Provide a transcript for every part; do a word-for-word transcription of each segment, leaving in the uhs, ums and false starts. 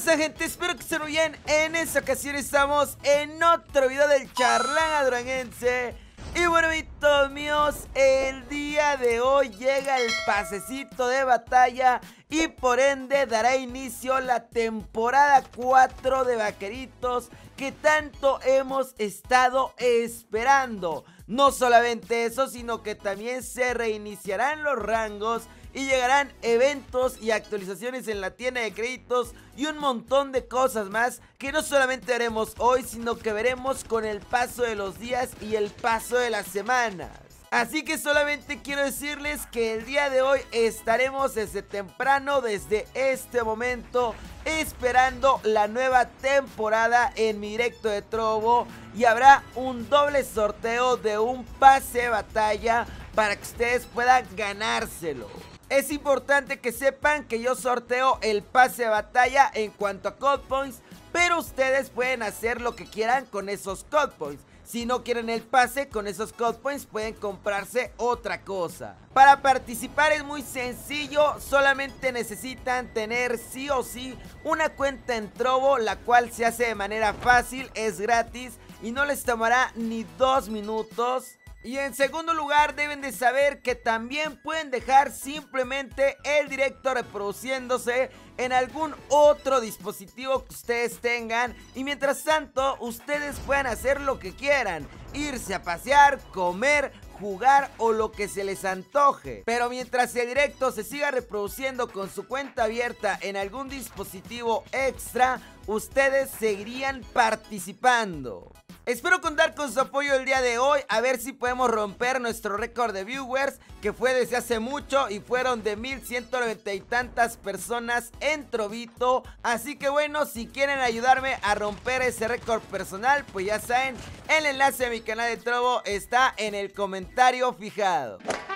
están, gente? Espero que estén muy bien. En esta ocasión estamos en otro video del Charlanga Duranguense. Y bueno, amiguitos míos, el día de hoy llega el pasecito de batalla y por ende dará inicio la temporada cuatro de Vaqueritos que tanto hemos estado esperando. No solamente eso, sino que también se reiniciarán los rangos y llegarán eventos y actualizaciones en la tienda de créditos y un montón de cosas más que no solamente veremos hoy, sino que veremos con el paso de los días y el paso de las semanas. Así que solamente quiero decirles que el día de hoy estaremos desde temprano, desde este momento, esperando la nueva temporada en mi directo de Trovo. Y habrá un doble sorteo de un pase de batalla para que ustedes puedan ganárselo. Es importante que sepan que yo sorteo el pase de batalla en cuanto a Code Points, pero ustedes pueden hacer lo que quieran con esos Code Points. Si no quieren el pase, con esos Code Points pueden comprarse otra cosa. Para participar es muy sencillo, solamente necesitan tener sí o sí una cuenta en Trovo, la cual se hace de manera fácil, es gratis y no les tomará ni dos minutos. Y en segundo lugar deben de saber que también pueden dejar simplemente el directo reproduciéndose en algún otro dispositivo que ustedes tengan. Y mientras tanto ustedes pueden hacer lo que quieran, irse a pasear, comer, jugar o lo que se les antoje. Pero mientras el directo se siga reproduciendo con su cuenta abierta en algún dispositivo extra, ustedes seguirían participando. Espero contar con su apoyo el día de hoy, a ver si podemos romper nuestro récord de viewers, que fue desde hace mucho y fueron de mil ciento noventa y tantas personas en Trovito. Así que bueno, si quieren ayudarme a romper ese récord personal, pues ya saben, el enlace a mi canal de Trovo está en el comentario fijado.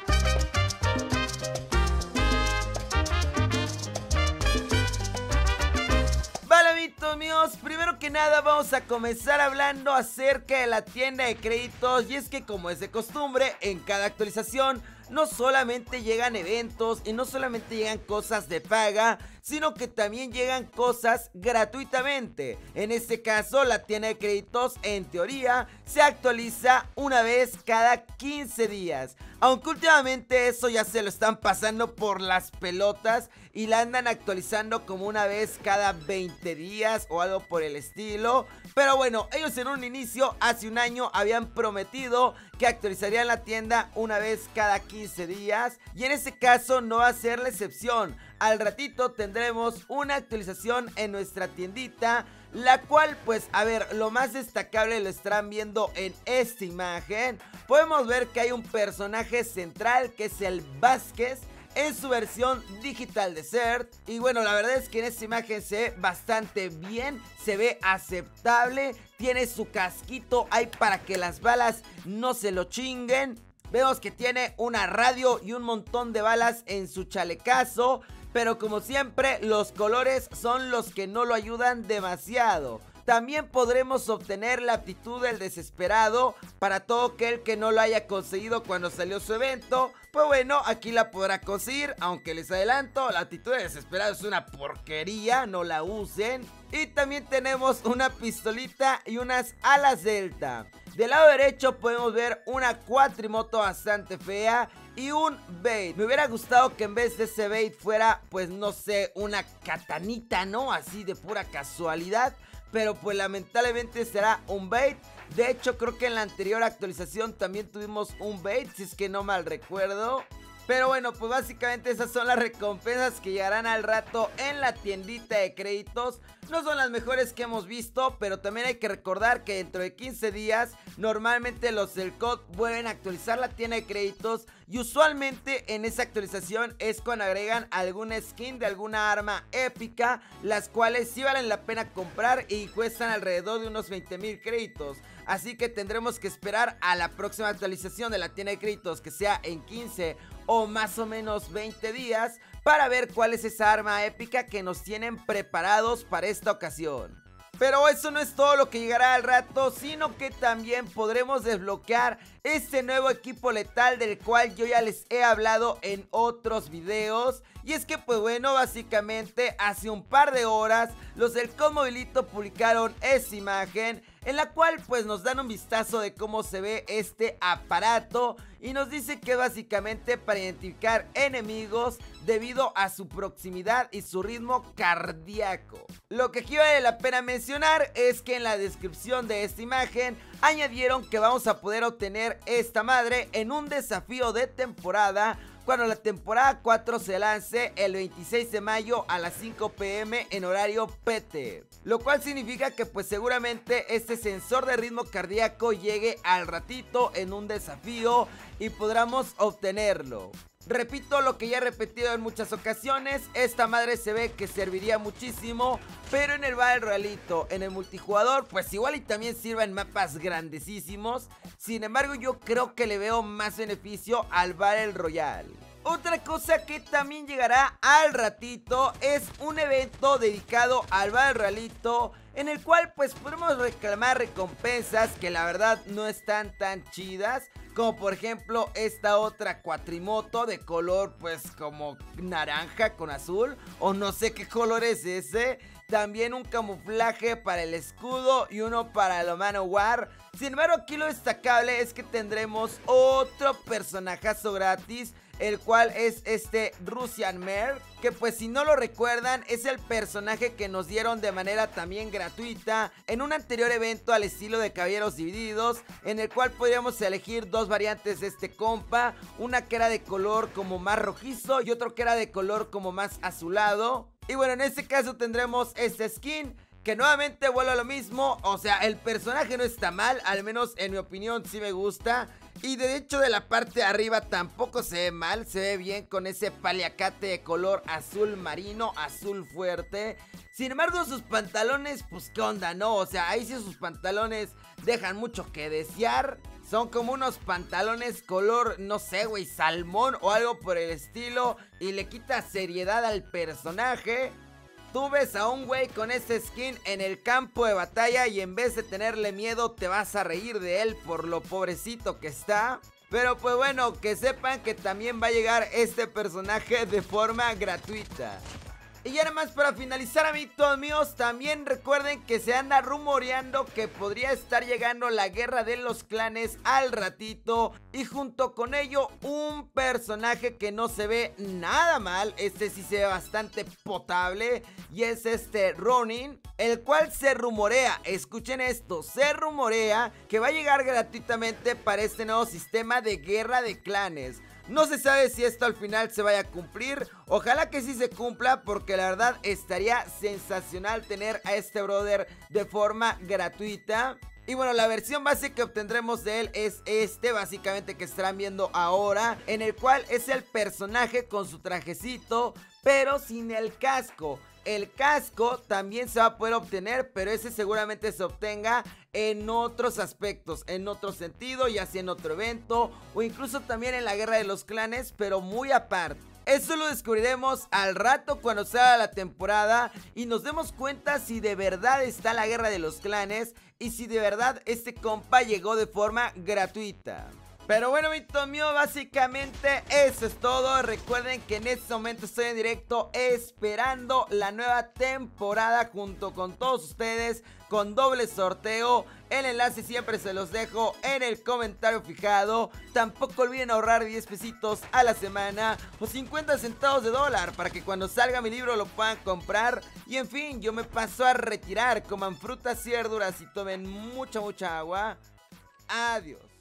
Amiguitos míos, primero que nada vamos a comenzar hablando acerca de la tienda de créditos. Y es que, como es de costumbre, en cada actualización no solamente llegan eventos y no solamente llegan cosas de paga, sino que también llegan cosas gratuitamente. En este caso, la tienda de créditos en teoría se actualiza una vez cada quince días. Aunque últimamente eso ya se lo están pasando por las pelotas y la andan actualizando como una vez cada veinte días o algo por el estilo. Pero bueno, ellos en un inicio, hace un año, habían prometido que actualizarían la tienda una vez cada quince días. Y en este caso no va a ser la excepción. Al ratito tendremos una actualización en nuestra tiendita, la cual, pues, a ver, lo más destacable lo estarán viendo en esta imagen. Podemos ver que hay un personaje central que es el Vázquez en su versión Digital Desert. Y bueno, la verdad es que en esta imagen se ve bastante bien, se ve aceptable, tiene su casquito ahí para que las balas no se lo chinguen. Vemos que tiene una radio y un montón de balas en su chalecazo, pero como siempre los colores son los que no lo ayudan demasiado. También podremos obtener la aptitud del desesperado para todo aquel que no lo haya conseguido cuando salió su evento. Pues bueno, aquí la podrá conseguir, aunque les adelanto, la aptitud del desesperado es una porquería, no la usen. Y también tenemos una pistolita y unas alas delta. Del lado derecho podemos ver una cuatrimoto bastante fea y un bait. Me hubiera gustado que en vez de ese bait fuera, pues no sé, una katanita, ¿no? Así de pura casualidad. Pero pues lamentablemente será un bait. De hecho, creo que en la anterior actualización también tuvimos un bait, si es que no mal recuerdo. Pero bueno, pues básicamente esas son las recompensas que llegarán al rato en la tiendita de créditos. No son las mejores que hemos visto, pero también hay que recordar que dentro de quince días normalmente los del C O D vuelven a actualizar la tienda de créditos. Y usualmente en esa actualización es cuando agregan alguna skin de alguna arma épica, las cuales sí valen la pena comprar y cuestan alrededor de unos veinte mil créditos. Así que tendremos que esperar a la próxima actualización de la tienda de créditos, que sea en quince o más o menos veinte días, para ver cuál es esa arma épica que nos tienen preparados para esta ocasión. Pero eso no es todo lo que llegará al rato, sino que también podremos desbloquear este nuevo equipo letal del cual yo ya les he hablado en otros videos. Y es que pues bueno, básicamente hace un par de horas los del Conmobilito publicaron esta imagen en la cual pues nos dan un vistazo de cómo se ve este aparato y nos dice que básicamente para identificar enemigos debido a su proximidad y su ritmo cardíaco. Lo que aquí vale la pena mencionar es que en la descripción de esta imagen añadieron que vamos a poder obtener esta madre en un desafío de temporada cuando la temporada cuatro se lance el veintiséis de mayo a las cinco pe eme en horario P T, lo cual significa que pues seguramente este sensor de ritmo cardíaco llegue al ratito en un desafío y podamos obtenerlo. Repito lo que ya he repetido en muchas ocasiones, esta madre se ve que serviría muchísimo, pero en el Battle Royalito, en el multijugador, pues igual y también sirva en mapas grandísimos. Sin embargo, yo creo que le veo más beneficio al Battle Royale. Otra cosa que también llegará al ratito es un evento dedicado al Battle Royalito, en el cual pues podremos reclamar recompensas que la verdad no están tan chidas, como por ejemplo esta otra cuatrimoto de color pues como naranja con azul, o no sé qué color es ese. También un camuflaje para el escudo y uno para el Manowar. Sin embargo, aquí lo destacable es que tendremos otro personajazo gratis, el cual es este Russian Mare, que pues si no lo recuerdan es el personaje que nos dieron de manera también gratuita en un anterior evento al estilo de Caballeros Divididos, en el cual podríamos elegir dos variantes de este compa, una que era de color como más rojizo y otro que era de color como más azulado. Y bueno, en este caso tendremos este skin, que nuevamente vuelve a lo mismo. O sea, el personaje no está mal, al menos en mi opinión sí me gusta. Y de hecho de la parte de arriba tampoco se ve mal, se ve bien con ese paliacate de color azul marino, azul fuerte. Sin embargo sus pantalones, pues qué onda, ¿no? O sea, ahí sí sus pantalones dejan mucho que desear. Son como unos pantalones color, no sé, güey, salmón o algo por el estilo. Y le quita seriedad al personaje. Tú ves a un güey con ese skin en el campo de batalla y en vez de tenerle miedo te vas a reír de él por lo pobrecito que está. Pero pues bueno, que sepan que también va a llegar este personaje de forma gratuita. Y ya nada más para finalizar, amiguitos míos, también recuerden que se anda rumoreando que podría estar llegando la guerra de los clanes al ratito. Y junto con ello un personaje que no se ve nada mal, este sí se ve bastante potable, y es este Ronin, el cual se rumorea, escuchen esto, se rumorea que va a llegar gratuitamente para este nuevo sistema de guerra de clanes. No se sabe si esto al final se vaya a cumplir. Ojalá que sí se cumpla, porque la verdad estaría sensacional tener a este brother de forma gratuita. Y bueno, la versión base que obtendremos de él es este, básicamente, que estarán viendo ahora, en el cual es el personaje con su trajecito, pero sin el casco. El casco también se va a poder obtener, pero ese seguramente se obtenga en otros aspectos, en otro sentido, ya sea en otro evento o incluso también en la guerra de los clanes, pero muy aparte. Eso lo descubriremos al rato cuando salga la temporada y nos demos cuenta si de verdad está la guerra de los clanes y si de verdad este compa llegó de forma gratuita. Pero bueno, amiguitos míos, básicamente eso es todo. Recuerden que en este momento estoy en directo esperando la nueva temporada junto con todos ustedes, con doble sorteo. El enlace siempre se los dejo en el comentario fijado. Tampoco olviden ahorrar diez pesitos a la semana o cincuenta centavos de dólar para que cuando salga mi libro lo puedan comprar. Y en fin, yo me paso a retirar. Coman frutas y verduras y tomen mucha mucha agua. Adiós.